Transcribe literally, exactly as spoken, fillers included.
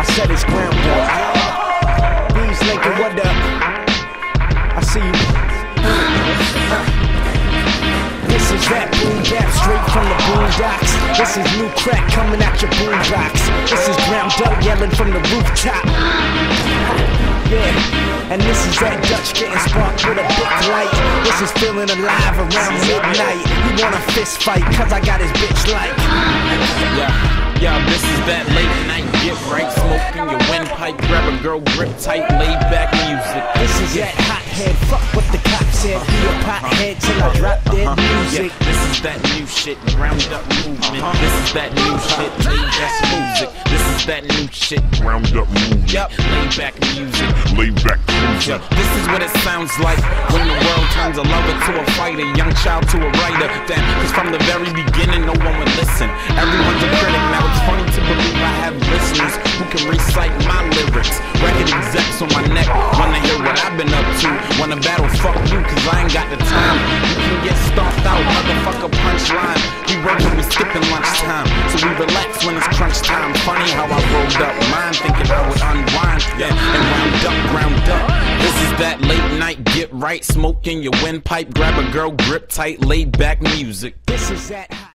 said it's ground up. Bees Lincoln, what up? I see you. This is that boom bap straight from the boondocks. This is new crack coming out your boombox. This is ground up yelling from the rooftop. Yeah, and this is that Dutch getting sparked with a big light. This is feeling alive around midnight. You want a fist fight, cause I got his bitch like. Yeah, yeah, this is that late night get right, smoking your windpipe, grab a girl grip tight, laid back music. This is that hothead, fuck what the cops said. Be a pothead till I drop dead music. Yeah, this is that new shit, ground up movement. This is that new shit, laid back music. This is that new shit, Ground up movement. yup, laid back music. Laid back music. Yup, this is what it sounds like when the world turns a lover to a fighter, young child to a writer. Damn, cause from the very beginning no one would listen. Everyone's a critic, now it's funny to believe I have listeners who can recite my lyrics. Record execs on my neck wanna hear what I've been up to. Wanna battle, fuck you, cause I ain't got the time. You can get stomped out, motherfucker punchline. We working, we skipping lunchtime, so we relax when it's crunch time. Funny how I rolled up mine, thinking I would unwind, yeah, and round up, ground up. This is that late night get right, smoking your windpipe, grab a girl grip tight, laid back music. This is that